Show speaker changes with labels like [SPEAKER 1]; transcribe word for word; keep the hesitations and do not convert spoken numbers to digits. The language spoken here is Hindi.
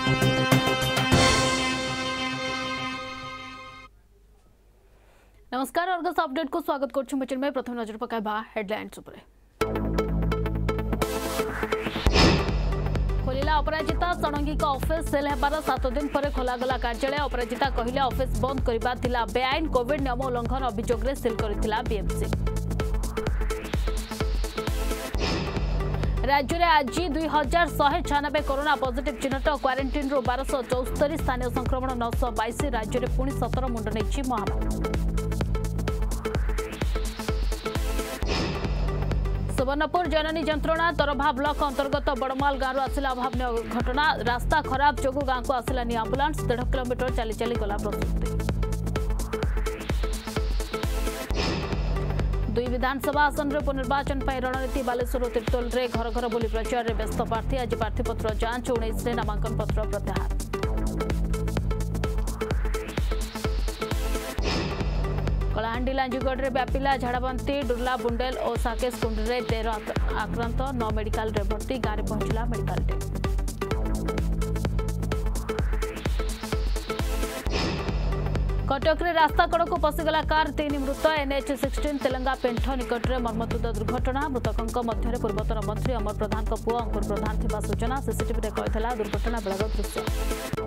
[SPEAKER 1] नमस्कार अर्गस अपडेट को स्वागत करछु बुलेटिन में प्रथम नजर पकाइबा हेडलाइंस उपरे। खोलिला अपराजिता षडंगी ऑफिस सेल हेबार सात दिन पर खोलागला कार्यालय। अपराजिता कहिले ऑफिस बंद करिबा थिला बेआईन कोविड नियम उल्लंघन अभियोग रे सील करथिला बीएमसी। राज्य में आज दुई हजार शहे छानबे कोरोना पॉजिटिव चिन्हट क्वारंटाइन रु बारश चौस्तरी स्थानीय संक्रमण नौश बैश राज्य में पुणी सतर मुंड नहीं महामारी। सुवर्णपुर जननी जंत्रणा तरभा ब्लॉक अंतर्गत बड़माल गांव आसला अभावन घटना। रास्ता खराब जोगु गांव को आसलानी आंबुलांस। डेढ़ किलोमीटर चली चली गला प्रसूति। दुई विधानसभा आसन रे पुनर्वाचन पर रणनीति। बालेश्वर तिर्तोल रे घर घर बोली प्रचार रे व्यस्त प्रार्थी। आज प्रार्थीपत्र जांच उन्नीस रे नामांकन पत्र प्रत्याहार। कलाहांडी लांजीगढ़ रे व्यापिला झाड़ाबांती। डुर्ला बुंडेल और साकेश कुंड रे तेरह आक्रांत। नौ मेडिकल रे भर्ती। गांव में पहुंचला मेडिकल टीम। कटक रे रास्ता कड़ को पशिगला कार। तीन मृत। एनएच सिक्सटीन तेलंगा पेंठ निकट में मर्मतुद दुर्घटना। मृतकों मध्य पूर्वतन मंत्री अमर प्रधान पुओ अंकुर प्रधान थिबा सूचना। सीसीटीवी रे कइथला दुर्घटना बेलर दृश्य।